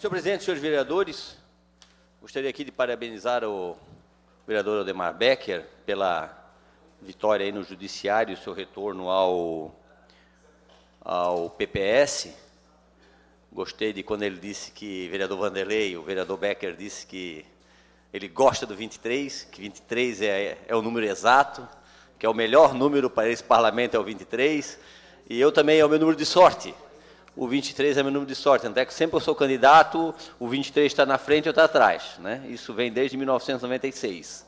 Senhor presidente, senhores vereadores, gostaria aqui de parabenizar o vereador Aldemar Becker pela vitória aí no judiciário, seu retorno ao PPS. Gostei de quando ele disse que, vereador Vanderlei, o vereador Becker disse que ele gosta do 23, que 23 é o número exato, que é o melhor número para esse parlamento, é o 23, e eu também é o meu número de sorte. O 23 é meu número de sorte, até que sempre eu sou candidato, o 23 está na frente e eu estou atrás, né? Isso vem desde 1996.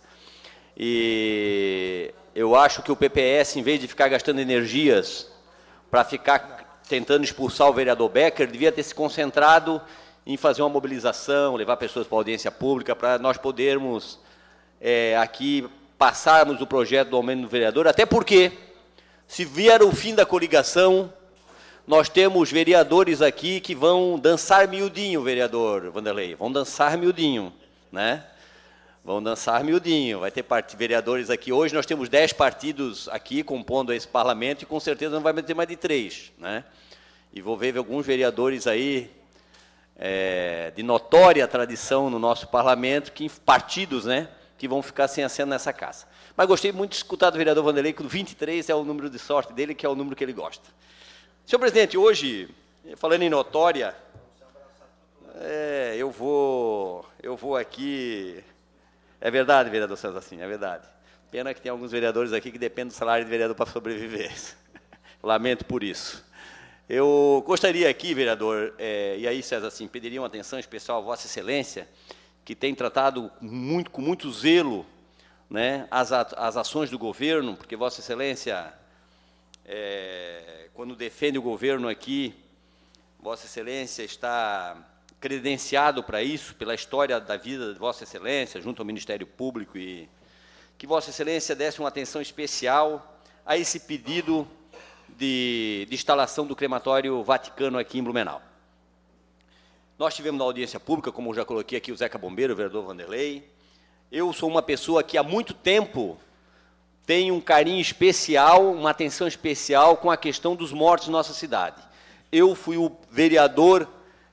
E eu acho que o PPS, em vez de ficar gastando energias para ficar tentando expulsar o vereador Becker, devia ter se concentrado em fazer uma mobilização, levar pessoas para a audiência pública, para nós podermos aqui passarmos o projeto do aumento do vereador, até porque, se vier o fim da coligação, nós temos vereadores aqui que vão dançar miudinho, vereador Vanderlei, vão dançar miudinho, né? Vão dançar miudinho, vai ter vereadores aqui. Hoje nós temos 10 partidos aqui compondo esse parlamento e com certeza não vai ter mais de 3, né? E vou ver alguns vereadores aí de notória tradição no nosso parlamento, partidos, né, que vão ficar sem assento nessa casa. Mas gostei muito de escutar do vereador Vanderlei que o 23 é o número de sorte dele, que é o número que ele gosta. Senhor presidente, hoje, falando em notória, eu vou aqui... É verdade, vereador César, sim, é verdade. Pena que tem alguns vereadores aqui que dependem do salário de vereador para sobreviver. Lamento por isso. Eu gostaria aqui, vereador, e aí, César, assim, pediria uma atenção especial a Vossa Excelência, que tem tratado com muito zelo, né, as ações do governo, porque Vossa Excelência... quando defende o governo aqui, Vossa Excelência está credenciado para isso, pela história da vida de Vossa Excelência, junto ao Ministério Público, e que Vossa Excelência desse uma atenção especial a esse pedido de instalação do crematório Vaticano aqui em Blumenau. Nós tivemos na audiência pública, como eu já coloquei aqui, o Zeca Bombeiro, o vereador Vanderlei. Eu sou uma pessoa que há muito tempo tem um carinho especial, uma atenção especial com a questão dos mortos na nossa cidade. Eu fui o vereador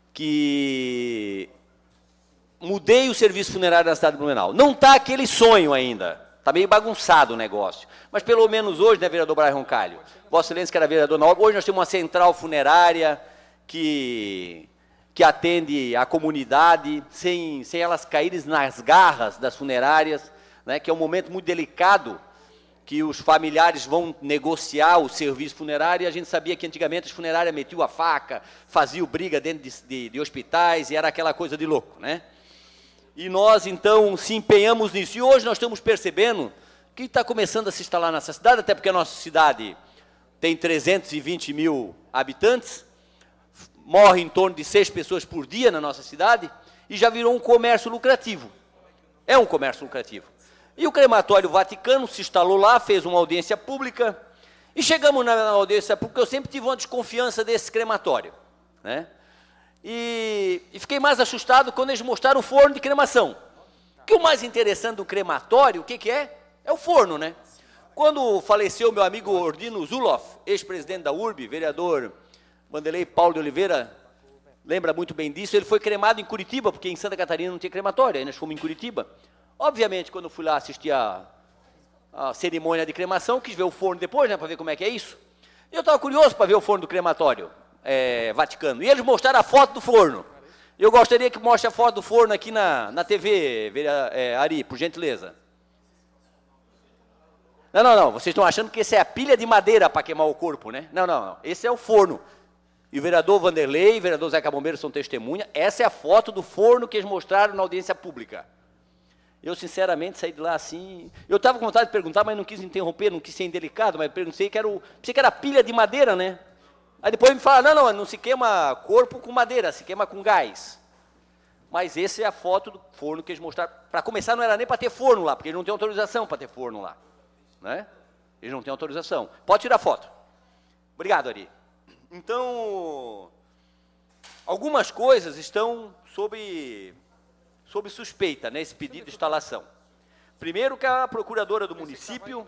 que mudei o serviço funerário da cidade de Blumenau. Não está aquele sonho ainda, está meio bagunçado o negócio. Mas pelo menos hoje, né, vereador Brian Roncalho? Vossa Excelência, que era vereador na obra, hoje nós temos uma central funerária que atende a comunidade, sem elas caírem nas garras das funerárias, né, que é um momento muito delicado, que os familiares vão negociar o serviço funerário, e a gente sabia que antigamente as funerárias metiam a faca, faziam briga dentro de hospitais, e era aquela coisa de louco, né? E nós, então, se empenhamos nisso. E hoje nós estamos percebendo que está começando a se instalar nessa cidade, até porque a nossa cidade tem 320 mil habitantes, morre em torno de 6 pessoas por dia na nossa cidade, e já virou um comércio lucrativo. É um comércio lucrativo. E o crematório Vaticano se instalou lá, fez uma audiência pública, e chegamos na audiência pública, eu sempre tive uma desconfiança desse crematório, né? E fiquei mais assustado quando eles mostraram o forno de cremação. Que o mais interessante do crematório, o que é? É o forno, né? Quando faleceu meu amigo Ordino Zuloff, ex-presidente da URB, vereador Vanderlei Paulo de Oliveira, lembra muito bem disso, ele foi cremado em Curitiba, porque em Santa Catarina não tinha crematório, aí nós fomos em Curitiba. Obviamente, quando eu fui lá assistir a cerimônia de cremação, quis ver o forno depois, né, para ver como é que é isso. E eu estava curioso para ver o forno do crematório Vaticano. E eles mostraram a foto do forno. Eu gostaria que mostre a foto do forno aqui na TV, Ari, por gentileza. Não, vocês estão achando que esse é a pilha de madeira para queimar o corpo, né? Não, esse é o forno. E o vereador Vanderlei e o vereador Zeca Bombeiro são testemunha. Essa é a foto do forno que eles mostraram na audiência pública. Eu, sinceramente, saí de lá assim... Eu estava com vontade de perguntar, mas não quis interromper, não quis ser indelicado, mas pensei que era pilha de madeira, né? Aí depois me fala, não se queima corpo com madeira, se queima com gás. Mas essa é a foto do forno que eles mostraram. Para começar, não era nem para ter forno lá, porque eles não têm autorização para ter forno lá, né? Eles não têm autorização. Pode tirar foto. Obrigado, Ari. Então, algumas coisas estão sob suspeita, nesse pedido de instalação. Primeiro, que a procuradora do município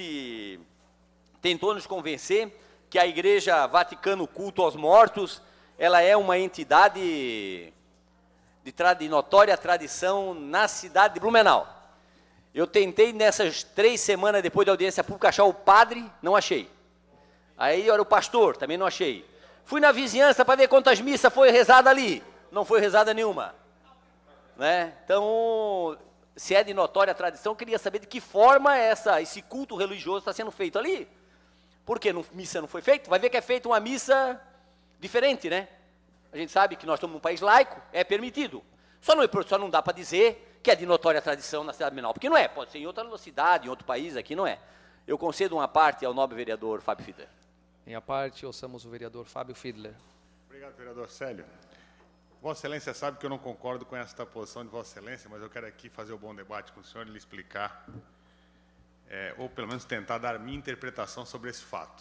tentou nos convencer que a Igreja Vaticano Culto aos Mortos ela é uma entidade de notória tradição na cidade de Blumenau. Eu tentei nessas 3 semanas depois da audiência pública achar o padre, não achei. Aí era o pastor, também não achei. Fui na vizinhança para ver quantas missas foi rezada ali. Não foi rezada nenhuma. Né? Então, se é de notória tradição, eu queria saber de que forma esse culto religioso está sendo feito ali. Por que missa não foi feita? Vai ver que é feita uma missa diferente, né? A gente sabe que nós estamos num país laico, é permitido. Só não dá para dizer que é de notória tradição na cidade de Blumenau, porque não é. Pode ser em outra cidade, em outro país, aqui não é. Eu concedo uma parte ao nobre vereador Fábio Fiedler. Em a parte, ouçamos o vereador Fábio Fiedler. Obrigado, vereador Célio. Vossa Excelência sabe que eu não concordo com esta posição de Vossa Excelência, mas eu quero aqui fazer um bom debate com o senhor e lhe explicar, ou pelo menos tentar dar minha interpretação sobre esse fato.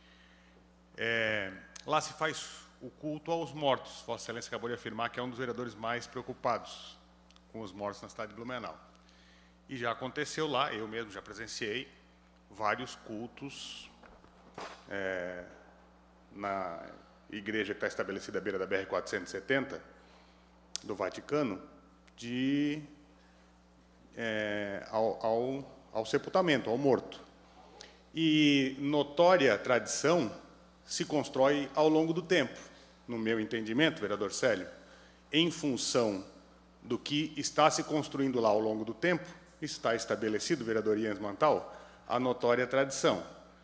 Lá se faz o culto aos mortos. Vossa Excelência acabou de afirmar que é um dos vereadores mais preocupados com os mortos na cidade de Blumenau. E já aconteceu lá, eu mesmo já presenciei, vários cultos na igreja que está estabelecida à beira da BR-470, do Vaticano, ao sepultamento, ao morto. E notória tradição se constrói ao longo do tempo, no meu entendimento, vereador Célio, em função do que está se construindo lá ao longo do tempo, está estabelecido, vereador Jens Mantal, a notória tradição.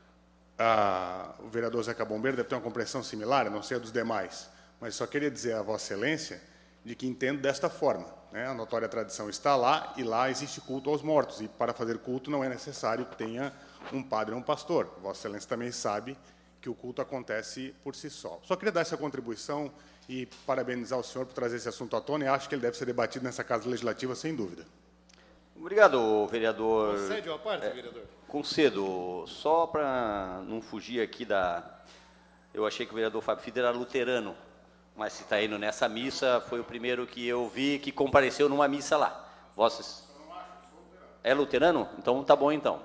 O vereador Zeca Bombeiro deve ter uma compreensão similar, não sei a dos demais, mas só queria dizer a Vossa Excelência de que entendo desta forma, né? A notória tradição está lá e lá existe culto aos mortos, e para fazer culto não é necessário que tenha um padre ou um pastor. Vossa Excelência também sabe que o culto acontece por si só. Só queria dar essa contribuição e parabenizar o senhor por trazer esse assunto à tona, e acho que ele deve ser debatido nessa Casa Legislativa, sem dúvida. Obrigado, vereador. Concede uma parte, vereador? Concedo. Só para não fugir aqui Eu achei que o vereador Fábio Fiedler era luterano, mas se está indo nessa missa, foi o primeiro que eu vi que compareceu numa missa lá. É luterano? Então tá bom, então.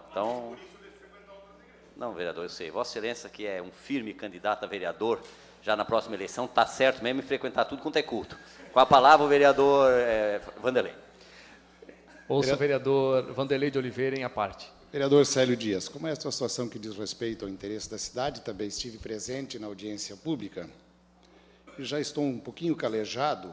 Não, vereador, eu sei. Vossa Excelência, que é um firme candidato a vereador, já na próxima eleição, está certo mesmo em frequentar tudo quanto é culto. Com a palavra, o vereador Vanderlei. Ouça o vereador Vanderlei de Oliveira em a parte. Vereador Célio Dias, como esta é uma situação que diz respeito ao interesse da cidade, também estive presente na audiência pública e já estou um pouquinho calejado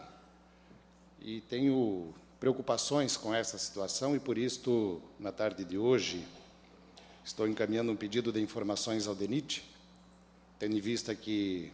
e tenho preocupações com essa situação e, por isso, na tarde de hoje, estou encaminhando um pedido de informações ao DENIT, tendo em vista que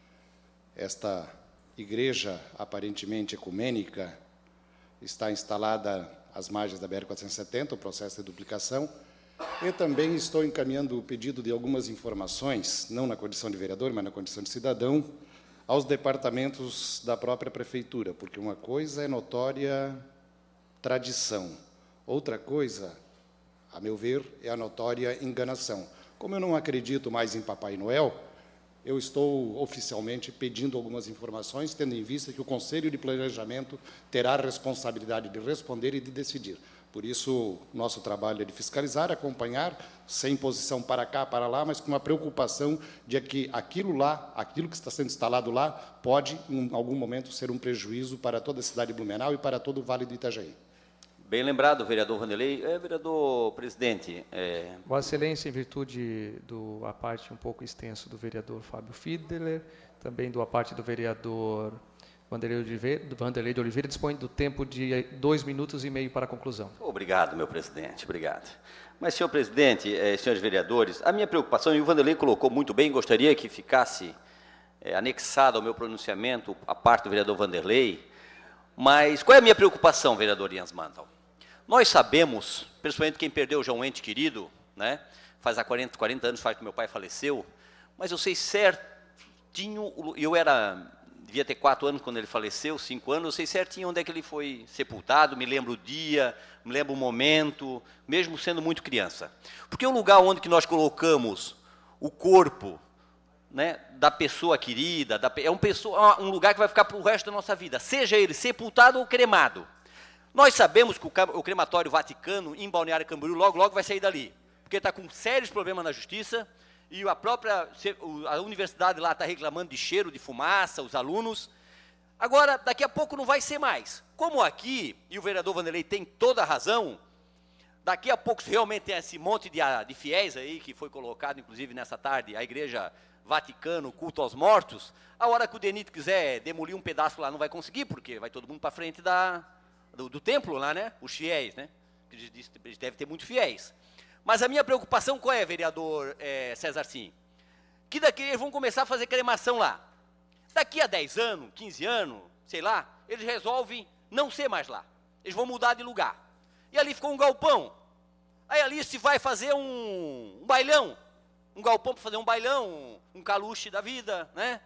esta igreja, aparentemente ecumênica, está instalada às margens da BR-470, o processo de duplicação, e também estou encaminhando o pedido de algumas informações, não na condição de vereador, mas na condição de cidadão, aos departamentos da própria prefeitura, porque uma coisa é notória tradição, outra coisa, a meu ver, é a notória enganação. Como eu não acredito mais em Papai Noel, eu estou oficialmente pedindo algumas informações, tendo em vista que o Conselho de Planejamento terá a responsabilidade de responder e de decidir. Por isso, nosso trabalho é de fiscalizar, acompanhar, sem posição para cá, para lá, mas com uma preocupação de que aquilo que está sendo instalado lá, pode, em algum momento, ser um prejuízo para toda a cidade de Blumenau e para todo o Vale do Itajaí. Bem lembrado, vereador Vanderlei. Vereador presidente. Vossa Excelência, em virtude do a parte um pouco extenso do vereador Fábio Fiedler, também do a parte do vereador Vanderlei de Oliveira, dispõe do tempo de 2 minutos e meio para a conclusão. Obrigado, meu presidente, obrigado. Mas, senhor presidente, senhores vereadores, a minha preocupação, e o Vanderlei colocou muito bem, gostaria que ficasse anexado ao meu pronunciamento a parte do vereador Vanderlei, mas qual é a minha preocupação, vereador Jens Mantal? Nós sabemos, principalmente quem perdeu já um ente querido, né? Faz há 40 anos faz que meu pai faleceu, mas eu sei certinho, devia ter 4 anos quando ele faleceu, 5 anos, eu sei certinho onde é que ele foi sepultado, me lembro o dia, me lembro o momento, mesmo sendo muito criança. Porque o lugar onde que nós colocamos o corpo, né, da pessoa querida, é um lugar que vai ficar para o resto da nossa vida, seja ele sepultado ou cremado. Nós sabemos que o crematório Vaticano, em Balneário Camboriú, logo vai sair dali, porque está com sérios problemas na justiça, e a universidade lá está reclamando de cheiro de fumaça, os alunos. Agora, daqui a pouco não vai ser mais. Como aqui, e o vereador Vanderlei tem toda a razão, daqui a pouco realmente tem esse monte de fiéis aí, que foi colocado, inclusive, nessa tarde, a Igreja Vaticano, culto aos mortos. A hora que o DENIT quiser demolir um pedaço lá, não vai conseguir, porque vai todo mundo para frente do templo lá, né? Os fiéis, né? Que eles devem ter muitos fiéis. Mas a minha preocupação qual é, vereador César Sim? Que daqui eles vão começar a fazer cremação lá. Daqui a 10 anos, 15 anos, sei lá, eles resolvem não ser mais lá. Eles vão mudar de lugar. E ali ficou um galpão. Aí ali se vai fazer um bailão. Um galpão para fazer um bailão, um caluche da vida, né?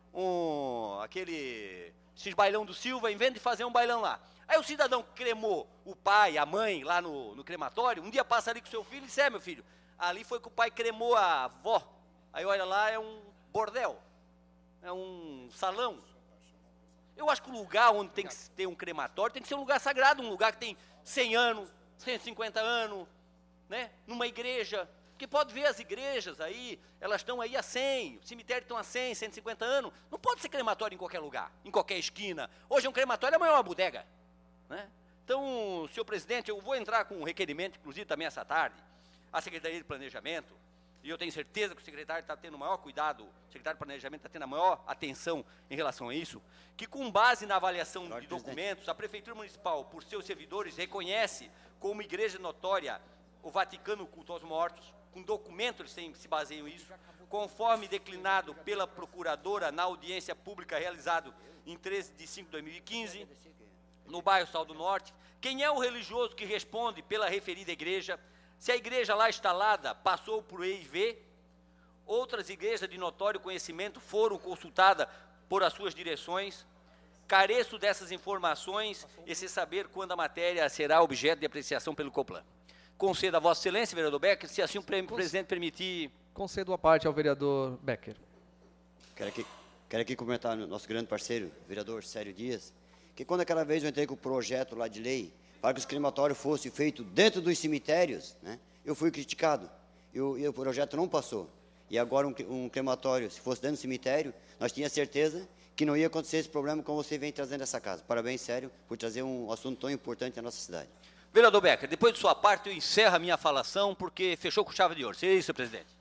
Esses bailão do Silva, em vez de fazer um bailão lá. Aí o cidadão que cremou o pai, a mãe, lá no crematório, um dia passa ali com o seu filho e diz, meu filho, ali foi que o pai cremou a avó. Aí olha lá, é um bordel, é um salão. Eu acho que o lugar onde tem que ter um crematório tem que ser um lugar sagrado, um lugar que tem 100 anos, 150 anos, né? Numa igreja. Porque pode ver as igrejas aí, elas estão aí há 100, o cemitério estão há 100, 150 anos. Não pode ser crematório em qualquer lugar, em qualquer esquina. Hoje um crematório amanhã é uma bodega. Né? Então, senhor presidente, eu vou entrar com um requerimento, inclusive também essa tarde, à Secretaria de Planejamento, e eu tenho certeza que o secretário está tendo o maior cuidado, o secretário de Planejamento está tendo a maior atenção em relação a isso, que com base na avaliação de documentos, a Prefeitura Municipal, por seus servidores, reconhece como igreja notória o Vaticano culto aos mortos, com documentos eles se baseiam nisso, conforme declinado pela Procuradora na audiência pública realizado em 13 de 5 de 2015, no bairro Sal do Norte. Quem é o religioso que responde pela referida igreja? Se a igreja lá instalada passou por EIV, outras igrejas de notório conhecimento foram consultadas por as suas direções. Careço dessas informações e se saber quando a matéria será objeto de apreciação pelo COPLAN. Concedo a Vossa Excelência, vereador Becker, se assim o presidente permitir. Concedo a parte ao vereador Becker. Quero aqui comentar no nosso grande parceiro, vereador Célio Dias, que quando aquela vez eu entrei com o projeto lá de lei para que os crematórios fossem feitos dentro dos cemitérios, né, eu fui criticado. E o projeto não passou. E agora um crematório, se fosse dentro do cemitério, nós tínhamos certeza que não ia acontecer esse problema como você vem trazendo essa casa. Parabéns, Célio, por trazer um assunto tão importante na nossa cidade. Vereador Becker, depois de sua parte, eu encerro a minha falação, porque fechou com chave de ouro. Seria isso, senhor presidente?